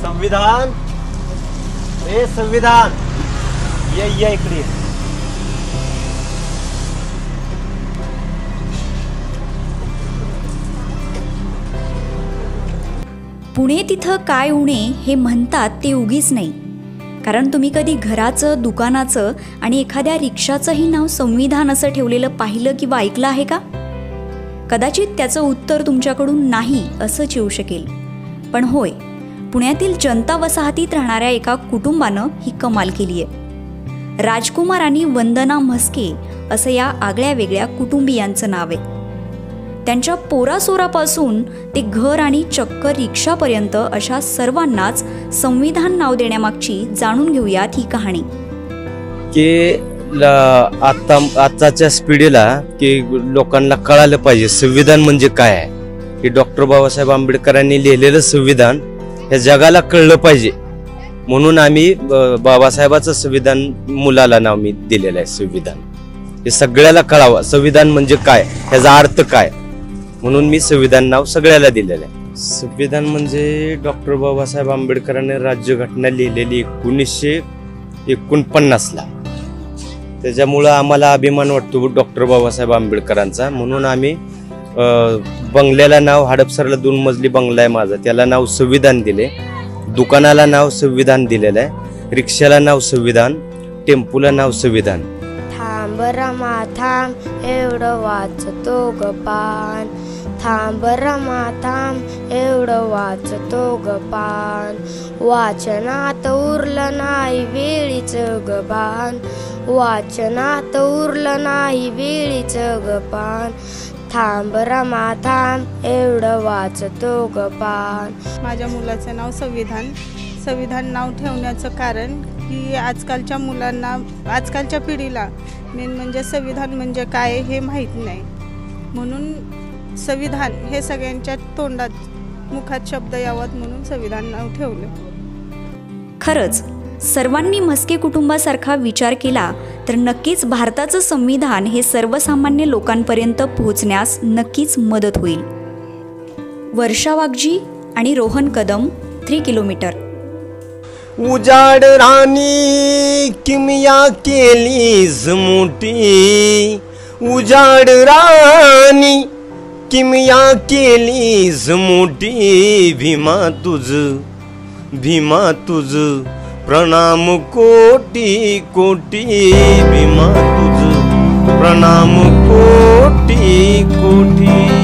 संविधान, हे संविधान, ये इकडे. पुणे तिथं काय उणे हे म्हणतात ते उगीच नाही. कारण तुम्ही कधी घराचं, दुकानाचं आणि एखाद्या रिक्षाचंही नाव संविधान असं ठेवलेलं पाहिलं किंवा ऐकलं आहे का? कदाचित त्याचं उत्तर तुमच्याकडून नाही असंच येऊ शकेल. पण होय, पुण्यातील जनता वसाहतीत राहणाऱ्या एका कुटुंबानं ही कमाल केली आहे. राजकुमार आणि वंदना म्हस्के असं या आगळ्या वेगळ्या कुटुंबियांचं नाव आहे. त्यांच्या पोरासोरापासून ते घर आणि चक्क रिक्षापर्यंत अशा सर्वांनाच संविधान नाव देण्यामागची जाणून घेऊयात ही कहाणी. की आताच्या पिढीला की लोकांना कळालं पाहिजे संविधान म्हणजे काय आहे. की डॉक्टर बाबासाहेब आंबेडकरांनी लिहिलेलं संविधान हे जगाला कळलं पाहिजे म्हणून आम्ही बाबासाहेबाचं संविधान मुलाला नाव मी दिलेलं आहे. संविधान हे सगळ्याला कळावं, संविधान म्हणजे काय, ह्याचा अर्थ काय, म्हणून मी संविधान नाव सगळ्याला दिलेलं आहे. संविधान म्हणजे डॉक्टर बाबासाहेब आंबेडकरांनी राज्यघटना लिहिलेली 1949ला. त्याच्यामुळं आम्हाला अभिमान वाटतो डॉक्टर बाबासाहेब आंबेडकरांचा. म्हणून आम्ही बंगल्याला नाव, हडपसरला 2 मजली बंगला आहे माझा, त्याला नाव संविधान दिले. दुकानाला नाव संविधान दिलेलं आहे. रिक्षाला नाव संविधान, टेम्पूला नाव संविधान. थांब रमा थांब, एवढं वाचतो ग पान. थांब रमा थांब, एवढं वाचतो ग पान. वाचनात उरलं नाही वेळीच ग पान. वाचनात उरलं नाही वेळीच ग पान. थांब रमा थांब, एवढं वाचतो ग पान. माझ्या मुलाचं नाव संविधान. संविधान नाव ठेवण्याचं कारण की आजकालच्या मुलांना, आजकालच्या पिढीला मेन म्हणजे संविधान म्हणजे काय हे माहीत नाही. म्हणून संविधान हे सगळ्यांच्या तोंडात, मुखात शब्द यावत म्हणून संविधान नाव ठेवलं. खरंच सर्वांनी म्हस्के कुटुंबासारखा विचार केला तर नक्कीच भारताचं संविधान हे सर्वसामान्य लोकांपर्यंत पोहोचण्यास नक्कीच मदत होईल. वर्षा वाघजी आणि रोहन कदम, 3 किलोमीटर. उजाड राणी किमया केलीस मोठी. उजाड राणी किमया केलीस मोठी. भीमा तुझ प्रणाम कोटी कोटी. भीमा तुझ प्रणाम कोटी कोटी.